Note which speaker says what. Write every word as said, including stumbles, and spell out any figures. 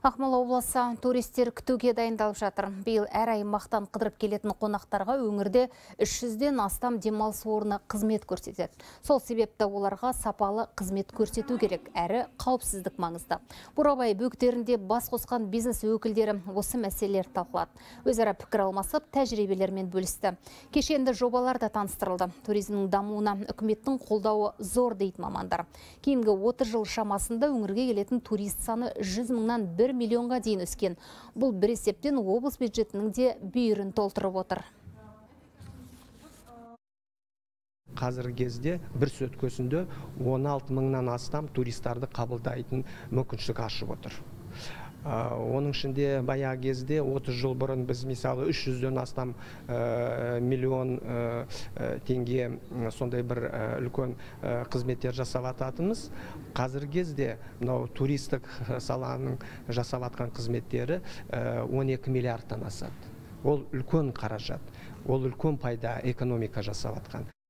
Speaker 1: Ақмола облысы туристер күтуге дайындалып жатыр. Биыл әр аймақтан қыдырып келетін қонақтарға өңірде үш жүзден астам демалыс орны қызмет көрсетеді. Сол себепті оларға сапалы қызмет көрсету керек, әрі қауіпсіздік маңызды. Бурабай бөктерінде бас қосқан бизнес өкілдері осы мәселелер талқылады. Өзара пікір алмасып, тәжірибелермен бөлісті. Кешенді жобалар да таныстырылды. Туризмнің дамуына үкіметтің қолдауы зор дейді мамандар. Кейінгі отыз жыл шамасында өңірге келетін турист саны жүз мыңнан бір миллионға дейін өскен. Бұл бір есептен облыс бюджетінің де бүйірін толтырып отыр.
Speaker 2: Қазіргі кезде бір сөткөсінде он алты мыңнан астам туристарды қабылдайтын мүмкіншілік ашып отыр. Оның ішінде баяғы кезде отыз жыл бұрын біз мысалы үш жүзден астам миллион теңге сондай бір үлкен қызметтер жасап ататынымыз. Қазіргі кезде мынау туристік саланың жасап атқан қызметтері он екі миллиардтан асады. Ол үлкен қаражат, ол үлкен пайда экономика жасап атқан.